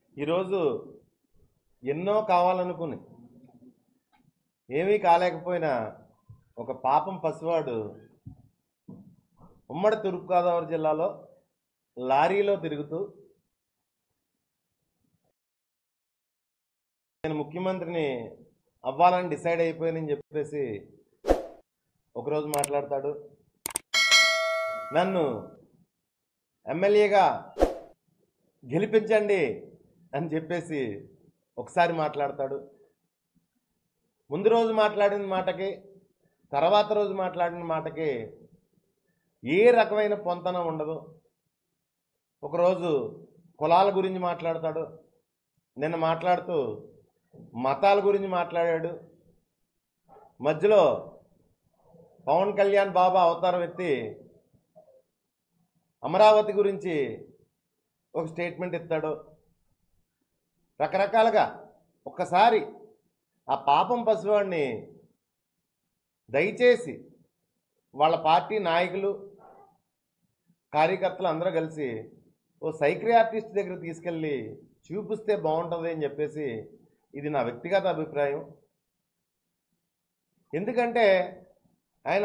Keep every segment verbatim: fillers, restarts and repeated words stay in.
ఈరోజు ఎన్నో కావాలనుకుని ఏమీ కాలేకపోయినా ఒక పాపం పసివాడు ఉమ్మడి తూర్పుగోదావరి జిల్లాలో లారీలో తిరుగుతూ నేను ముఖ్యమంత్రిని అవ్వాలని డిసైడ్ అయిపోయానని చెప్పేసి ఒకరోజు మాట్లాడతాడు. నన్ను ఎమ్మెల్యేగా గెలిపించండి అని చెప్పేసి ఒకసారి మాట్లాడతాడు. ముందు రోజు మాట్లాడిన మాటకి తర్వాత రోజు మాట్లాడిన మాటకి ఏ రకమైన పొంతన ఉండదు. ఒకరోజు కులాల గురించి మాట్లాడతాడు, నిన్న మాట్లాడుతూ మతాల గురించి మాట్లాడాడు. మధ్యలో పవన్ కళ్యాణ్ బాబా అవతారం ఎత్తి అమరావతి గురించి ఒక స్టేట్మెంట్ ఇస్తాడు. రకరకాలుగా ఒక్కసారి ఆ పాపం పసివాడిని దయచేసి వాళ్ళ పార్టీ నాయకులు కార్యకర్తలు అందరూ కలిసి ఓ సైక్రియాటిస్ట్ దగ్గర తీసుకెళ్ళి చూపిస్తే బాగుంటుంది అని చెప్పేసి ఇది నా వ్యక్తిగత అభిప్రాయం. ఎందుకంటే ఆయన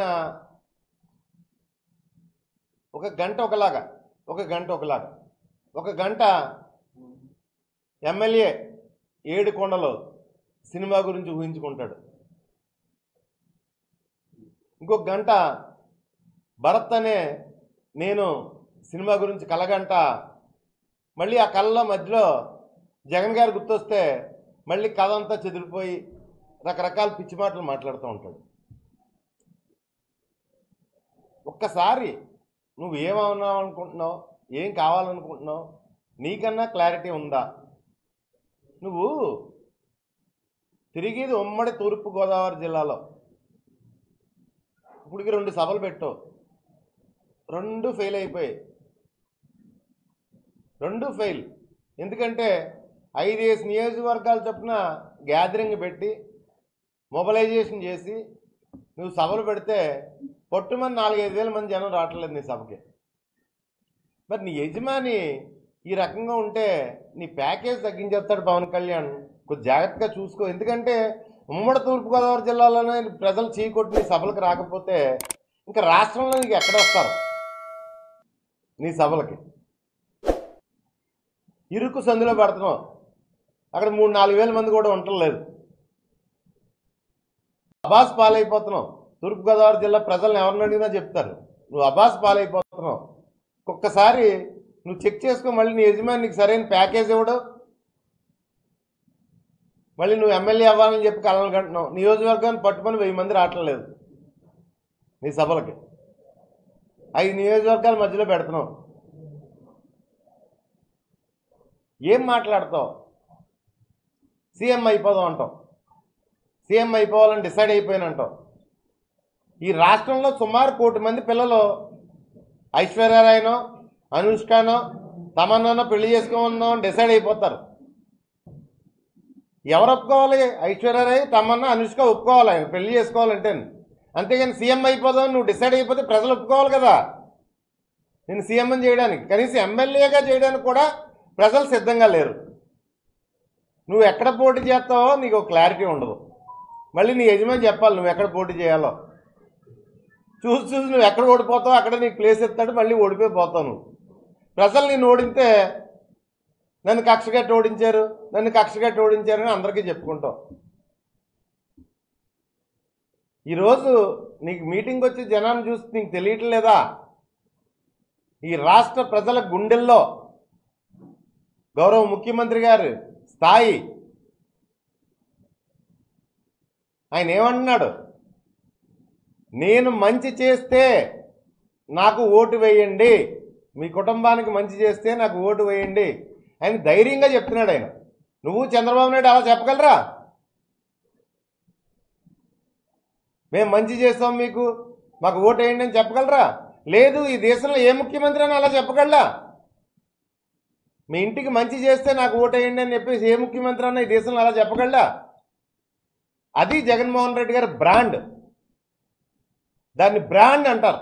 ఒక గంట ఒకలాగా ఒక గంట ఒకలాగా ఒక గంట ఎమ్మెల్యే ఏడు కొండలో సినిమా గురించి ఊహించుకుంటాడు, ఇంకొక గంట భరత్ అనే నేను సినిమా గురించి కలగంట, మళ్ళీ ఆ కళ్ళలో మధ్యలో జగన్ గారు గుర్తొస్తే మళ్ళీ కథ అంతా చెదిరిపోయి రకరకాల పిచ్చి మాటలు మాట్లాడుతూ ఉంటాడు. ఒక్కసారి నువ్వు ఏమవునావు అనుకుంటున్నావు, ఏం కావాలనుకుంటున్నావు, నీకన్నా క్లారిటీ ఉందా? నువ్వు తిరిగేది ఉమ్మడి తూర్పుగోదావరి జిల్లాలో ఇప్పటికి రెండు సభలు పెట్టావు, రెండు ఫెయిల్ అయిపోయాయి. రెండు ఫెయిల్ ఎందుకంటే ఐదేసి నియోజకవర్గాలు చొప్పున గ్యాదరింగ్ పెట్టి మొబిలైజేషన్ చేసి నువ్వు సభలు పెడితే పట్టుమని నాలుగైదు వేల మంది జనం రావట్లేదు నీ సభకి. మరి నీ యజమాని ఈ రకంగా ఉంటే నీ ప్యాకేజ్ తగ్గించేస్తాడు పవన్ కళ్యాణ్. కొంచెం జాగ్రత్తగా చూసుకో. ఎందుకంటే ఉమ్మడి తూర్పుగోదావరి జిల్లాలోనే ప్రజలు చీకొట్టి నీ సభలకు రాకపోతే ఇంకా రాష్ట్రంలో నీకు ఎక్కడ వస్తారు నీ సభలకి? ఇరుకు సందులో పెడుతున్నావు, అక్కడ మూడు నాలుగు వేల మంది కూడా ఉండలేదు. అబాస్ పాలైపోతున్నావు. తూర్పుగోదావరి జిల్లా ప్రజలను ఎవరిని అడిగినా చెప్తారు నువ్వు అబాస్ పాలైపోతున్నావు. ఒక్కసారి నువ్వు చెక్ చేసుకో. మళ్ళీ నీ యజమాని నీకు సరైన ప్యాకేజ్ ఇవ్వడు, మళ్ళీ నువ్వు ఎమ్మెల్యే అవ్వాలని చెప్పి కలలు కంటున్నావు. నియోజకవర్గాన్ని పట్టుకొని వెయ్యి మంది రావట్లేదు నీ సభలకి. ఐదు నియోజకవర్గాల మధ్యలో పెడుతున్నావు. ఏం మాట్లాడతావు? సీఎం అయిపోదాం అంటావు, సీఎం అయిపోవాలని డిసైడ్ అయిపోయానంటావు. ఈ రాష్ట్రంలో సుమారు కోటి మంది పిల్లలు ఐశ్వర్యరాయనో అనుష్కనో తమన్నానో పెళ్లి చేసుకోమన్నాం డిసైడ్ అయిపోతారు. ఎవరు ఒప్పుకోవాలి? ఐశ్వర్యరాయ్, తమన్నా, అనుష్క ఒప్పుకోవాలి ఆయన పెళ్లి చేసుకోవాలంటే. అంతేగాని సీఎం అయిపోదాం నువ్వు డిసైడ్ అయిపోతే ప్రజలు ఒప్పుకోవాలి కదా నేను సీఎం చేయడానికి. కనీసం ఎమ్మెల్యేగా చేయడానికి కూడా ప్రజలు సిద్ధంగా లేరు. నువ్వు ఎక్కడ పోటీ చేస్తావో నీకు క్లారిటీ ఉండదు. మళ్ళీ నీ యజమాని చెప్పాలి నువ్వు ఎక్కడ పోటీ చేయాలో. చూసి చూసి నువ్వు ఎక్కడ ఓడిపోతావు అక్కడ నీకు ప్లేస్ ఇస్తాడు, మళ్ళీ ఓడిపోయి పోతావు నువ్వు. ప్రజలు నేను ఓడితే నన్ను కక్షగట్టి ఓడించారు, నన్ను కక్షగట్టి ఓడించారు అని అందరికీ చెప్పుకుంటావు. ఈరోజు నీకు మీటింగ్ వచ్చి జనాన్ని చూసి నీకు తెలియట్లేదా ఈ రాష్ట్ర ప్రజల గుండెల్లో గౌరవ ముఖ్యమంత్రి గారి స్థాయి? ఆయన ఏమంటున్నాడు? నేను మంచి చేస్తే నాకు ఓటు వేయండి, మీ కుటుంబానికి మంచి చేస్తే నాకు ఓటు వేయండి అని ధైర్యంగా చెప్తున్నాడు ఆయన. నువ్వు చంద్రబాబు నాయుడు అలా చెప్పగలరా? మేము మంచి చేస్తాం మీకు మాకు ఓటు వేయండి అని చెప్పగలరా? లేదు. ఈ దేశంలో ఏ ముఖ్యమంత్రి అని అలా చెప్పగలరా? మీ ఇంటికి మంచి చేస్తే నాకు ఓటు వేయండి అని చెప్పేసి ఏ ముఖ్యమంత్రి అన్న ఈ దేశంలో అలా చెప్పగలరా? అది జగన్మోహన్ రెడ్డి గారి బ్రాండ్. దాన్ని బ్రాండ్ అంటారు.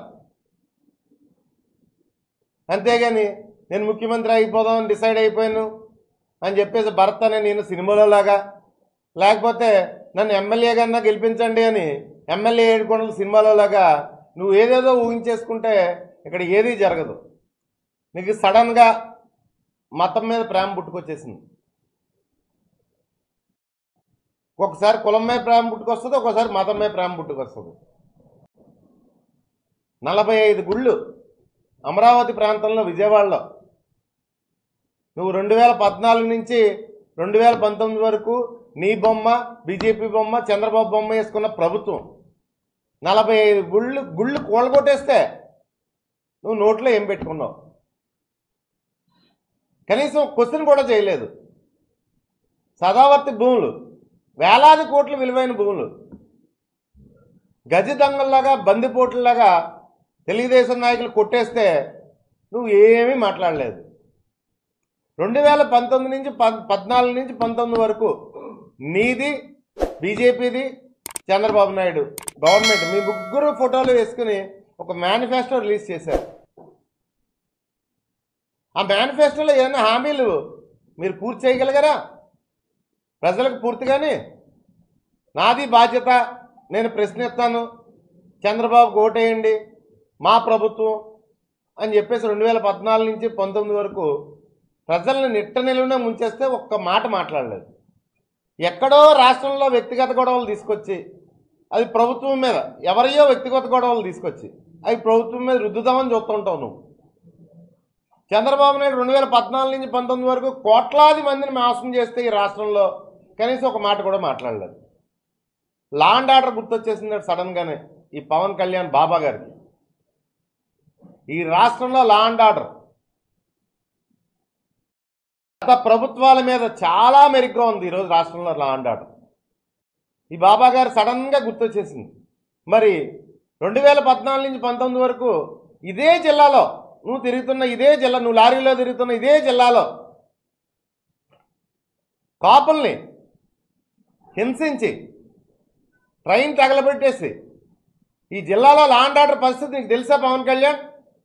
అంతేగాని నేను ముఖ్యమంత్రి అయిపోదామని డిసైడ్ అయిపోయాను అని చెప్పేసి భరత్ అనే నేను సినిమాలో లాగా, లేకపోతే నన్ను ఎమ్మెల్యేగా గెలిపించండి అని ఎమ్మెల్యే ఏడుకొండల సినిమాలో లాగా నువ్వు ఏదేదో ఊహించేసుకుంటే ఇక్కడ ఏదీ జరగదు. నీకు సడన్గా మతం మీద ప్రేమ పుట్టుకొచ్చేసింది. ఒకసారి కులం మీద ప్రేమ పుట్టుకొస్తుంది, ఒకసారి మతం మీద ప్రేమ పుట్టుకొస్తుంది. నలభై ఐదు గుళ్ళు అమరావతి ప్రాంతంలో విజయవాడలో నువ్వు రెండు వేల పద్నాలుగు నుంచి రెండు వేల పంతొమ్మిది వరకు నీ బొమ్మ, బీజేపీ బొమ్మ, చంద్రబాబు బొమ్మ వేసుకున్న ప్రభుత్వం నలభై ఐదు గుళ్ళు గుళ్ళు కూలగొట్టేస్తే నువ్వు నోట్లో ఏం పెట్టుకున్నావు? కనీసం క్వశ్చన్ కూడా చేయలేదు. సదావర్తి భూములు, వేలాది కోట్ల విలువైన భూములు గజి దొంగల్లాగా, బందిపోట్లలాగా తెలుగుదేశం నాయకులు కొట్టేస్తే నువ్వు ఏమీ మాట్లాడలేదు. రెండు వేల పంతొమ్మిది నుంచి పద్నాలుగు నుంచి పంతొమ్మిది వరకు నీది, బీజేపీది, చంద్రబాబు నాయుడు గవర్నమెంట్ మీ ముగ్గురు ఫోటోలు వేసుకుని ఒక మేనిఫెస్టో రిలీజ్ చేశారు. ఆ మేనిఫెస్టోలో ఏమైనా హామీలు మీరు పూర్తి చేయగలిగారా ప్రజలకు? పూర్తిగానే నాది బాధ్యత, నేను ప్రశ్నిస్తాను, చంద్రబాబుకు ఓటేయండి, మా ప్రభుత్వం అని చెప్పేసి రెండు వేల పద్నాలుగు నుంచి పంతొమ్మిది వరకు ప్రజల్ని నిట్ట నిలువునే ముంచేస్తే ఒక్క మాట మాట్లాడలేదు. ఎక్కడో రాష్ట్రంలో వ్యక్తిగత గొడవలు తీసుకొచ్చి అది ప్రభుత్వం మీద, ఎవరియో వ్యక్తిగత గొడవలు తీసుకొచ్చి అవి ప్రభుత్వం మీద రుద్దుదామని చూస్తుంటావు నువ్వు. చంద్రబాబు నాయుడు రెండు వేల పద్నాలుగు నుంచి పంతొమ్మిది వరకు కోట్లాది మందిని మోసం చేస్తే ఈ రాష్ట్రంలో కనీసం ఒక మాట కూడా మాట్లాడలేదు. లా అండ్ ఆర్డర్ గుర్తొచ్చేసింది సడన్గానే ఈ పవన్ కళ్యాణ్ బాబా గారికి. ఈ రాష్ట్రంలో లా అండ్ ఆర్డర్ గత ప్రభుత్వాల మీద చాలా మెరుగ్గా ఉంది ఈరోజు రాష్ట్రంలో లా అండ్ ఆర్డర్. ఈ బాబా గారు సడన్గా గుర్తొచ్చేసింది. మరి రెండు వేల పద్నాలుగు నుంచి పంతొమ్మిది వరకు ఇదే జిల్లాలో నువ్వు తిరుగుతున్న ఇదే జిల్లా నువ్వు లారీలో తిరుగుతున్న ఇదే జిల్లాలో కాపుల్ని హింసించి ట్రైన్ తగలబెట్టేసి ఈ జిల్లాలో లా అండ్ ఆర్డర్ పరిస్థితి నీకు తెలుసా పవన్ కళ్యాణ్?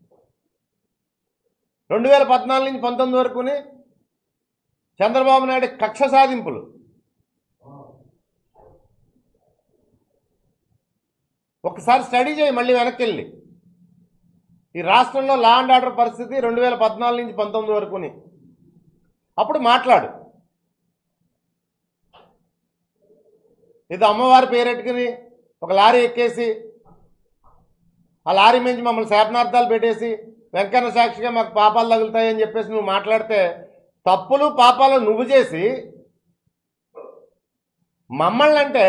రెండు వేల పద్నాలుగు నుంచి పంతొమ్మిది వరకుని చంద్రబాబు నాయుడు కక్ష సాధింపులు, ఒకసారి స్టడీ చేయి మళ్ళీ వెనక్కి వెళ్ళి. ఈ రాష్ట్రంలో లా అండ్ ఆర్డర్ పరిస్థితి రెండు వేల పద్నాలుగు నుంచి పంతొమ్మిది వరకుని అప్పుడు మాట్లాడు. ఇది అమ్మవారి పేరెట్టుకుని ఒక లారీ ఎక్కేసి ఆ లారీ మించి మమ్మల్ని శాపనార్థాలు పెట్టేసి వెంకన్న సాక్షిగా మాకు పాపాలు తగులుతాయని చెప్పేసి నువ్వు మాట్లాడితే తప్పులు పాపాలు నువ్వు చేసి మమ్మల్ని అంటే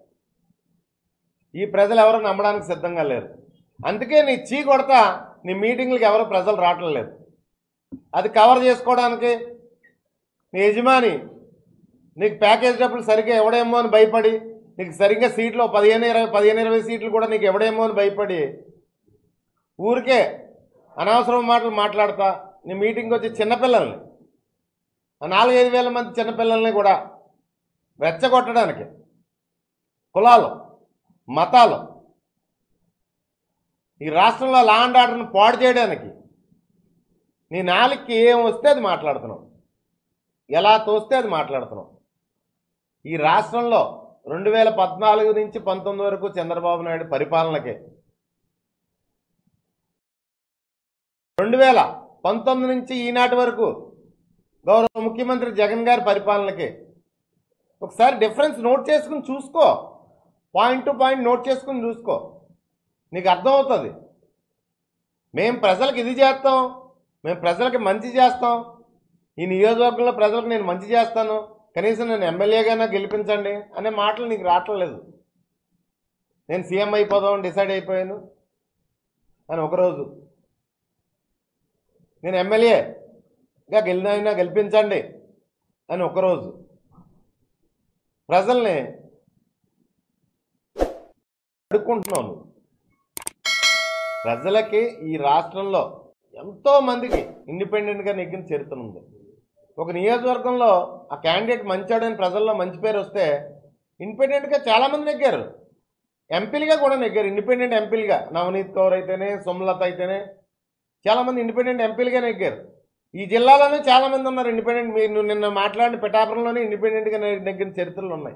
ఈ ప్రజలు ఎవరు నమ్మడానికి సిద్ధంగా లేరు. అందుకే నీ చీ కొడతా నీ మీటింగ్లకు ఎవరు ప్రజలు రావట్లేదు. అది కవర్ చేసుకోవడానికి నీ యజమాని నీకు ప్యాకేజ్ డబ్బులు సరిగ్గా ఎవడేమో అని భయపడి, నీకు సరిగ్గా సీట్లు పదిహేను ఇరవై పదిహేను ఇరవై సీట్లు కూడా నీకు ఎవడేమో అని భయపడి ఊరికే అనవసరం మాటలు మాట్లాడతా నీ మీటింగ్కి వచ్చి చిన్నపిల్లల్ని, నాలుగైదు వేల మంది చిన్నపిల్లల్ని కూడా రెచ్చగొట్టడానికి కులాలు, మతాలు, ఈ రాష్ట్రంలో లా అండ్ ఆర్డర్ను పాడు చేయడానికి నీ నాలుగుకి ఏం వస్తే అది మాట్లాడుతున్నావు, ఎలా తోస్తే అది మాట్లాడుతున్నావు. ఈ రాష్ట్రంలో రెండు వేల పద్నాలుగు నుంచి పంతొమ్మిది వరకు చంద్రబాబు నాయుడు పరిపాలనకే, రెండు వేల పంతొమ్మిది నుంచి ఈనాటి వరకు గౌరవ ముఖ్యమంత్రి జగన్ గారి పరిపాలనకే ఒకసారి డిఫరెన్స్ నోట్ చేసుకుని చూసుకో, పాయింట్ టు పాయింట్ నోట్ చేసుకుని చూసుకో, నీకు అర్థమవుతుంది. మేము ప్రజలకు ఇది చేస్తాం, మేము ప్రజలకి మంచి చేస్తాం, ఈ నియోజకవర్గంలో ప్రజలకు నేను మంచి చేస్తాను, కనీసం నేను ఎమ్మెల్యేగానే గెలిపించండి అనే మాటలు నీకు రావట్లేదు. నేను సీఎం అయిపోదామని డిసైడ్ అయిపోయాను అని ఒకరోజు, నేను ఎమ్మెల్యేగా గెలినైనా గెలిపించండి అని ఒకరోజు ప్రజల్ని అడుక్కుంటున్నాను. ప్రజలకి ఈ రాష్ట్రంలో ఎంతోమందికి ఇండిపెండెంట్గా నెగ్గిన చరిత్ర ఉంది. ఒక నియోజకవర్గంలో ఆ క్యాండిడేట్ మంచాడని ప్రజల్లో మంచి పేరు వస్తే ఇండిపెండెంట్గా చాలామంది నెగ్గారు, ఎంపీలుగా కూడా నెగ్గారు. ఇండిపెండెంట్ ఎంపీలుగా నవనీత్ కౌర్ అయితేనే, సోమలత అయితేనే చాలామంది ఇండిపెండెంట్ ఎంపీలుగా నెగ్గారు. ఈ జిల్లాలోనే చాలామంది ఉన్నారు ఇండిపెండెంట్. మీరు నిన్న మాట్లాడిన పిఠాపురంలోనే ఇండిపెండెంట్గా నెగ్గిన చరిత్రలు ఉన్నాయి.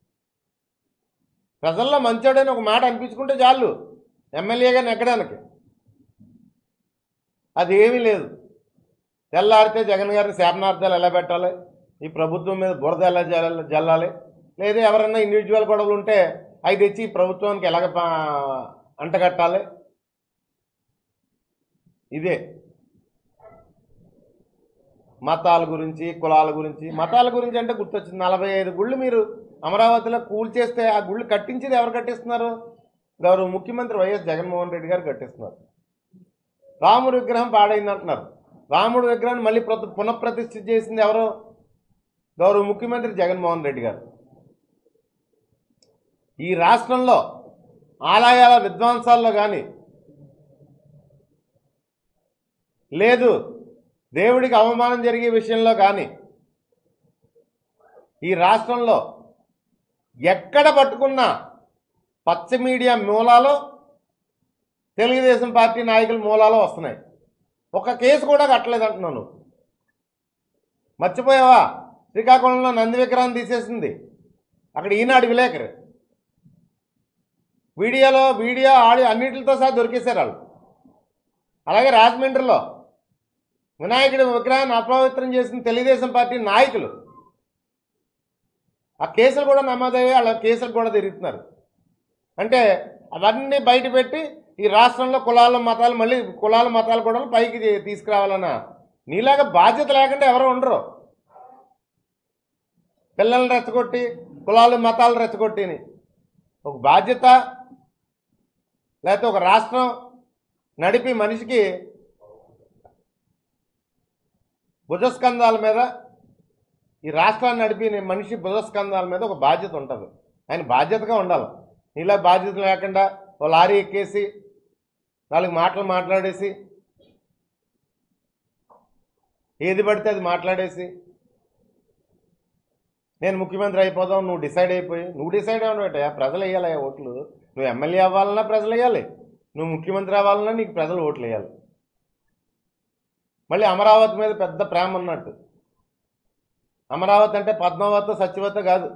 ప్రజల్లో మంచోడని ఒక మాట అనిపించుకుంటే చాలు ఎమ్మెల్యేగా నెగ్గడానికి. అది ఏమీ లేదు. తెల్లారితే జగన్ గారిని శాపనార్థాలు ఎలా పెట్టాలి, ఈ ప్రభుత్వం మీద బురద ఎలా జల్ల జల్లాలి, లేదా ఎవరన్నా ఇండివిజువల్ గొడవలు ఉంటే అవి తెచ్చి ప్రభుత్వానికి ఎలాగ అంటగట్టాలి, ఇదే. మతాల గురించి, కులాల గురించి. మతాల గురించి అంటే గుర్తొచ్చింది, నలభై ఐదు గుళ్ళు మీరు అమరావతిలో కూల్చేస్తే ఆ గుళ్ళు కట్టించేది ఎవరు కట్టిస్తున్నారు? గౌరవ ముఖ్యమంత్రి వైఎస్ జగన్మోహన్ రెడ్డి గారు కట్టిస్తున్నారు. రాముడి విగ్రహం పాడైంది అంటున్నారు. రాముడి విగ్రహాన్ని మళ్ళీ పునఃప్రతిష్ఠ చేసింది ఎవరు? గౌరవ ముఖ్యమంత్రి జగన్మోహన్ రెడ్డి గారు. ఈ రాష్ట్రంలో ఆలయాల విధ్వంసాల్లో కానీ, లేదు దేవుడికి అవమానం జరిగే విషయంలో కానీ ఈ రాష్ట్రంలో ఎక్కడ పట్టుకున్నా పచ్చ మీడియా మూలాలు, తెలుగుదేశం పార్టీ నాయకుల మూలాలు వస్తున్నాయి. ఒక కేసు కూడా కట్టలేదు అంటున్నాను. మర్చిపోయావా? శ్రీకాకుళంలో నంది విగ్రహం తీసేసింది అక్కడ ఈనాడు విలేకరు. వీడియోలో వీడియో ఆడియో అన్నిటితో సహా దొరికేశారు వాళ్ళు. అలాగే రాజమండ్రిలో వినాయకుడి విగ్రహాన్ని అపవిత్రం చేసిన తెలుగుదేశం పార్టీ నాయకులు, ఆ కేసులు కూడా నమోదయ్యాయి. వాళ్ళ కేసులు కూడా తిరుగుతున్నారు. అంటే అవన్నీ బయట పెట్టి ఈ రాష్ట్రంలో కులాల మతాలు, మళ్ళీ కులాల మతాలు కూడా పైకి తీసుకురావాలన్న నీలాగా బాధ్యత లేకుండా ఎవరో ఉండరు. పిల్లల్ని రెచ్చగొట్టి కులాలు మతాలు రెచ్చగొట్టిని ఒక బాధ్యత, లేకపోతే ఒక రాష్ట్రం నడిపి మనిషికి భుజస్కంధాల మీద, ఈ రాష్ట్రాన్ని నడిపి మనిషి భుజస్కంధాల మీద ఒక బాధ్యత ఉంటుంది. ఆయన బాధ్యతగా ఉండాలి. ఇలా బాధ్యత లేకుండా ఓ లారీ ఎక్కేసి నాలుగు మాటలు మాట్లాడేసి, ఏది పడితే అది మాట్లాడేసి, నేను ముఖ్యమంత్రి అయిపోదాం, నువ్వు డిసైడ్ అయిపోయి, నువ్వు డిసైడ్ అవ్వనట ప్రజలు వేయాలి ఓట్లు. నువ్వు ఎమ్మెల్యే అవ్వాలన్నా ప్రజలు వేయాలి, నువ్వు ముఖ్యమంత్రి అవ్వాలన్నా నీకు ప్రజలు ఓట్లు వేయాలి. మళ్ళీ అమరావతి మీద పెద్ద ప్రేమ ఉన్నట్టు. అమరావతి అంటే పద్మావతి సత్యవతి కాదు.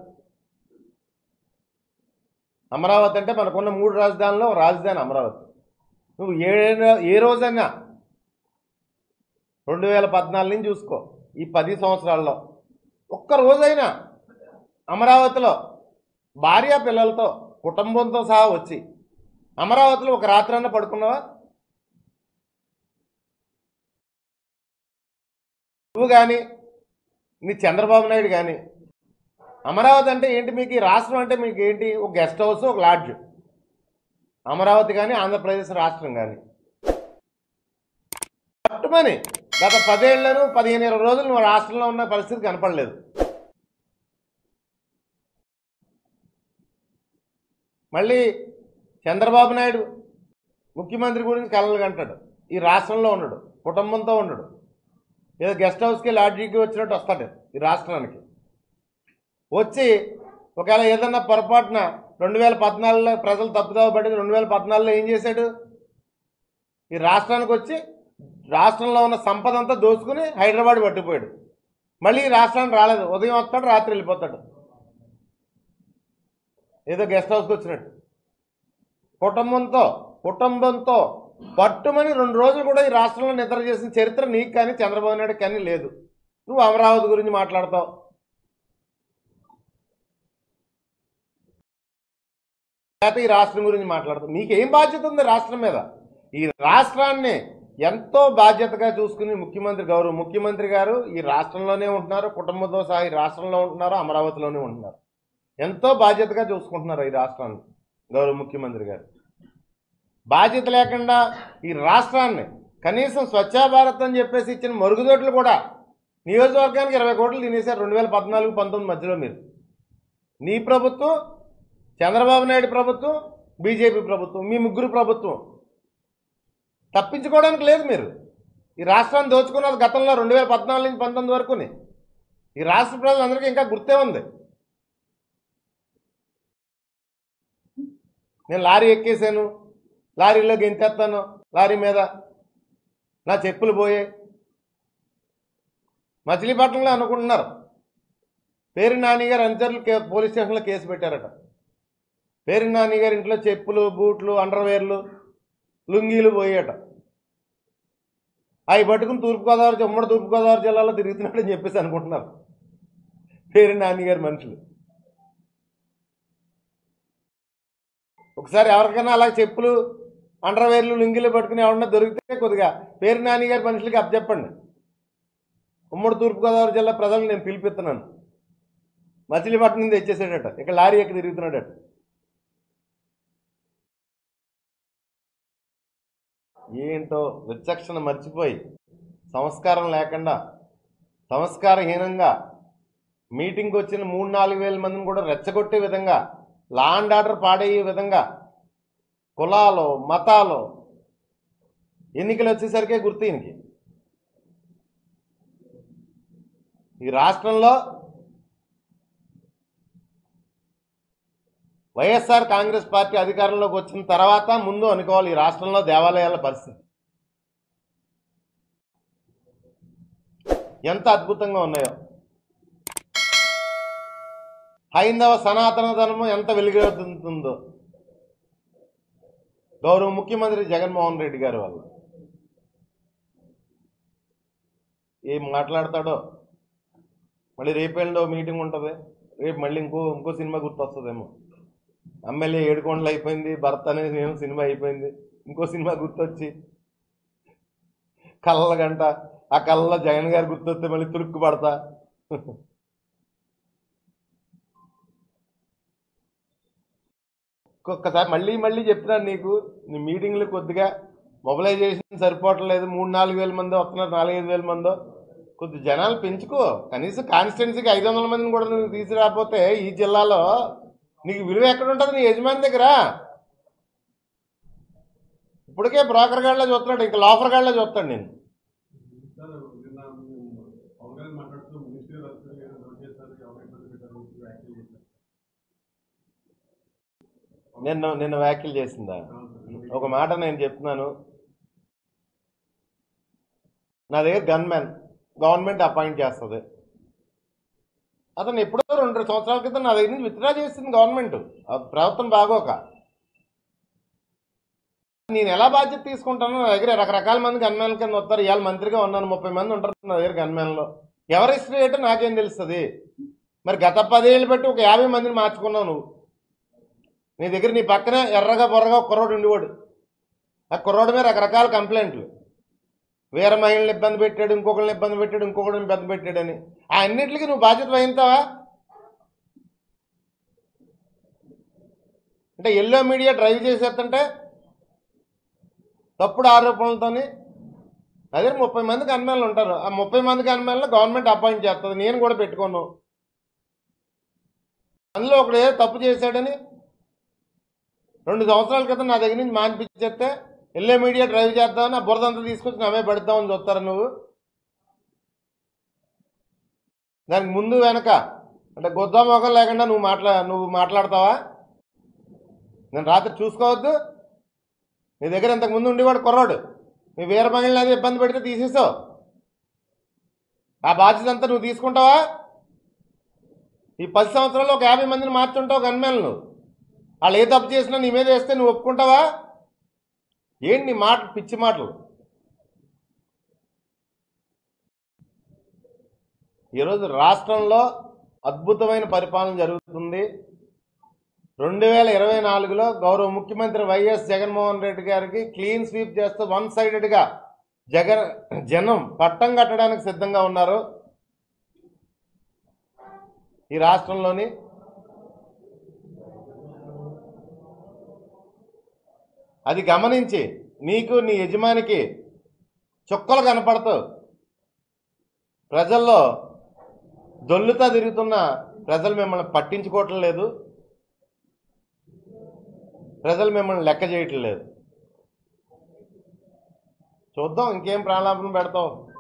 అమరావతి అంటే మనకున్న మూడు రాజధానుల్లో రాజధాని అమరావతి. నువ్వు ఏ ఏ రోజైనా రెండు వేల పద్నాలుగు నుంచి చూసుకో, ఈ పది సంవత్సరాల్లో ఒక్క రోజైనా అమరావతిలో భార్య పిల్లలతో కుటుంబంతో సహా వచ్చి అమరావతిలో ఒక రాత్రన్నా పడుకున్నావా? నువ్వు కానీ నీ చంద్రబాబు నాయుడు కానీ. అమరావతి అంటే ఏంటి మీకు? ఈ రాష్ట్రం అంటే మీకు ఏంటి? ఒక గెస్ట్ హౌస్, ఒక లాడ్జ్. అమరావతి కానీ ఆంధ్రప్రదేశ్ రాష్ట్రం కానీ పట్టుమని గత పదేళ్లను పదిహేను ఇరవై రోజులు నువ్వు రాష్ట్రంలో ఉన్న పరిస్థితి కనపడలేదు. మళ్ళీ చంద్రబాబు నాయుడు ముఖ్యమంత్రి గురించి కలలు కంటాడు. ఈ రాష్ట్రంలో ఉండడు, కుటుంబంతో ఉండడు, ఏదో గెస్ట్ హౌస్కి లాడ్జీకి వచ్చినట్టు వస్తాడు ఈ రాష్ట్రానికి. వచ్చి ఒకవేళ ఏదన్నా పొరపాటున రెండు వేల పద్నాలుగులో ప్రజలు తప్పుదోవ పడింది. రెండు వేల పద్నాలుగులో ఏం చేశాడు? ఈ రాష్ట్రానికి వచ్చి రాష్ట్రంలో ఉన్న సంపద అంతా దోచుకుని హైదరాబాద్ పట్టిపోయాడు. మళ్ళీ ఈ రాష్ట్రానికి రాలేదు. ఉదయం వస్తాడు, రాత్రి వెళ్ళిపోతాడు, ఏదో గెస్ట్ హౌస్కి వచ్చినట్టు. కుటుంబంతో కుటుంబంతో పట్టుమని రెండు రోజులు కూడా ఈ రాష్ట్రంలో నిద్ర చేసిన చరిత్ర నీకు కానీ చంద్రబాబు నాయుడు కానీ లేదు. నువ్వు అమరావతి గురించి మాట్లాడతావు, లేకపోతే ఈ రాష్ట్రం గురించి మాట్లాడతావు. నీకేం బాధ్యత ఉంది రాష్ట్రం మీద? ఈ రాష్ట్రాన్ని ఎంతో బాధ్యతగా చూసుకుని ముఖ్యమంత్రి, గౌరవ ముఖ్యమంత్రి గారు ఈ రాష్ట్రంలోనే ఉంటున్నారు, కుటుంబంతో సహా ఈ రాష్ట్రంలో ఉంటున్నారు, అమరావతిలోనే ఉంటున్నారు. ఎంతో బాధ్యతగా చూసుకుంటున్నారు ఈ రాష్ట్రాన్ని గౌరవ ముఖ్యమంత్రి గారు. బాధ్యత లేకుండా ఈ రాష్ట్రాన్ని కనీసం స్వచ్ఛ భారత్ అని చెప్పేసి ఇచ్చిన మరుగుదొడ్లు కూడా నియోజకవర్గానికి ఇరవై కోట్లు తినేశారు రెండు వేల పద్నాలుగు పంతొమ్మిది మధ్యలో. మీరు, నీ ప్రభుత్వం, చంద్రబాబు నాయుడు ప్రభుత్వం, బీజేపీ ప్రభుత్వం, మీ ముగ్గురు ప్రభుత్వం తప్పించుకోవడానికి లేదు. మీరు ఈ రాష్ట్రాన్ని దోచుకున్నది గతంలో రెండు వేల పద్నాలుగు నుంచి పంతొమ్మిది వరకుని ఈ రాష్ట్ర ప్రజలందరికీ ఇంకా గుర్తే ఉంది. నేను లారీ ఎక్కేసాను, లారీలో గెంతేస్తాను, లారీ మీద నా చెప్పులు పోయాయి, మచిలీపట్నంలో అనుకుంటున్నారు. పేరు నాని గారు అనుచరులు పోలీస్ స్టేషన్లో కేసు పెట్టారట. పేరు నాని గారి ఇంట్లో చెప్పులు, బూట్లు, అండర్వేర్లు, లుంగీలు పోయాట. అవి పట్టుకుని తూర్పుగోదావరి ఉమ్మడి తూర్పుగోదావరి జిల్లాలో తిరుగుతున్నాడని చెప్పేసి అనుకుంటున్నారు పేరు నాని గారి మనుషులు. ఒకసారి ఎవరికైనా అలా చెప్పులు, అండర్వేర్లు, లుంగీలు పట్టుకుని ఎవరన్నా దొరికితే కొద్దిగా పేరు నాని గారి మనుషులకి అప్పచెప్పండి. ఉమ్మడి తూర్పుగోదావరి జిల్లా ప్రజలు నేను పిలిపిస్తున్నాను. మచిలీపట్నం నుంచి తెచ్చేసాడట, ఇక్కడ లారీ ఎక్కి తిరుగుతున్నాడట. ఏంటో విచక్షణ మర్చిపోయి సంస్కారం లేకుండా సంస్కారహీనంగా మీటింగ్కి వచ్చిన మూడు నాలుగు వేల మందిని కూడా రెచ్చగొట్టే విధంగా, లా అండ్ ఆర్డర్ పాడయ్యే విధంగా, కులాలు మతాలు ఎన్నికలు వచ్చేసరికే గుర్తు ఈయనకి. ఈ రాష్ట్రంలో వైఎస్ఆర్ కాంగ్రెస్ పార్టీ అధికారంలోకి వచ్చిన తర్వాత ముందు అనుకోవాలి ఈ రాష్ట్రంలో దేవాలయాల పరిస్థితి ఎంత అద్భుతంగా ఉన్నాయో, హైందవ సనాతన ధర్మం ఎంత వెలుగొందుతుందో గౌరవ ముఖ్యమంత్రి జగన్మోహన్ రెడ్డి గారి వల్ల. ఏం మాట్లాడతాడో, మళ్ళీ రేపేళ్ళలో మీటింగ్ ఉంటుంది, రేపు మళ్ళీ ఇంకో ఇంకో సినిమా గుర్తొస్తుందేమో. ఎమ్మెల్యే ఏడుకొండలు అయిపోయింది, భర్త అనేది నేను సినిమా అయిపోయింది, ఇంకో సినిమా గుర్తొచ్చి కళ్ళ గంట, ఆ కళ్ళలో జగన్ గారు గుర్తొస్తే మళ్ళీ తురుక్కు పడతా. ఒక్కొక్కసారి మళ్ళీ మళ్ళీ చెప్తున్నాను నీకు, నీ మీటింగ్లు కొద్దిగా మొబిలైజేషన్ సరిపోవట్లేదు. మూడు నాలుగు వేల మంది వస్తున్నారు, నాలుగైదు వేల మందో, కొద్ది జనాలు పెంచుకో. కనీసం కాన్స్టిట్యున్సీకి ఐదు వందల మందిని కూడా నువ్వు తీసుకురాకపోతే ఈ జిల్లాలో నీకు విలువ ఎక్కడ ఉంటుంది? నీ యజమాని దగ్గర. ఇప్పటికే బ్రోకర్ గాడిలో చూస్తున్నాడు, ఇంకా లోఫర్ గాడిలో చూస్తాడు నేను. నిన్న నిన్న వ్యాఖ్యలు చేసిందా? ఒక మాట నేను చెప్తున్నాను, నా దగ్గర గన్మెన్ గవర్నమెంట్ అపాయింట్ చేస్తుంది. అతను ఎప్పుడో రెండు సంవత్సరాల క్రితం నా దగ్గర నుంచి విత్డ్రా చేస్తుంది గవర్నమెంట్, ప్రభుత్వం బాగోక. నేను ఎలా బాధ్యత తీసుకుంటానో, నా దగ్గర రకరకాల మంది గన్మెన్ల కింద వస్తారు. ఇవాళ మంత్రిగా ఉన్నాను, ముప్పై మంది ఉంటారు నా దగ్గర గన్మెన్లో. ఎవరి హిస్టరీ ఏంటో నాకేం తెలుస్తుంది? మరి గత పదేళ్ళు బట్టి ఒక యాభై మందిని మార్చుకున్నావు నువ్వు. నీ దగ్గర నీ పక్కనే ఎర్రగా బొర్రగా కుర్రోడు ఉండేవాడు, ఆ కుర్రోడు మీద రకరకాల కంప్లైంట్లు, వేరే మహిళలను ఇబ్బంది పెట్టాడు, ఇంకొకరిని ఇబ్బంది పెట్టాడు, ఇంకొకరిని ఇబ్బంది పెట్టాడని. ఆ అన్నింటికి నువ్వు బాధ్యత వహించావా? అంటే ఎల్లో మీడియా డ్రైవ్ చేసేస్తుంటే తప్పుడు ఆరోపణలతోని అదే ముప్పై మంది గన్మెన్లు ఉంటారు. ఆ ముప్పై మంది గన్మెన్లు గవర్నమెంట్ అపాయింట్ చేస్తుంది, నేను కూడా పెట్టుకోను. అందులో ఒకడు ఏదో తప్పు చేశాడని రెండు సంవత్సరాల క్రితం నా దగ్గర నుంచి మానిపించేస్తే ఎల్లో మీడియా డ్రైవ్ చేద్దామని ఆ బురదంతా తీసుకొచ్చి నమ్మే పెడతామని చూస్తారు నువ్వు. దానికి ముందు వెనక అంటే గొద్దా మొఖం లేకుండా నువ్వు మాట్లా నువ్వు మాట్లాడతావా? నేను రాత్రి చూసుకోవద్దు? నీ దగ్గర ఇంతకు ముందు ఉండేవాడు కుర్రాడు, నీ వీర మహిళని అది ఇబ్బంది పెడితే తీసేసావు. ఆ బాధ్యత అంతా నువ్వు తీసుకుంటావా? ఈ పది సంవత్సరాల్లో ఒక యాభై మందిని మార్చుంటావు గన్మెన్లు. వాళ్ళు ఏ తప్పు చేసినా నీ మీద వేస్తే నువ్వు ఒప్పుకుంటావా? ఏంటి నీ మాటలు, పిచ్చి మాటలు. ఈరోజు రాష్ట్రంలో అద్భుతమైన పరిపాలన జరుగుతుంది. రెండు వేల ఇరవై నాలుగులో గౌరవ ముఖ్యమంత్రి వైఎస్ జగన్మోహన్ రెడ్డి గారికి క్లీన్ స్వీప్ చేస్తూ వన్ సైడెడ్గా జగన్ జనం పట్టం కట్టడానికి సిద్ధంగా ఉన్నారు. ఈ రాష్ట్రంలోని అది గమనించి నీకు నీ యజమానికి చుక్కలు కనపడుతూ ప్రజల్లో దొల్లుతా తిరుగుతున్న ప్రజలు మిమ్మల్ని పట్టించుకోవటం లేదు, ప్రజలు మిమ్మల్ని లెక్క చేయటం లేదు. చూద్దాం ఇంకేం ప్రాణాపన పెడతావు.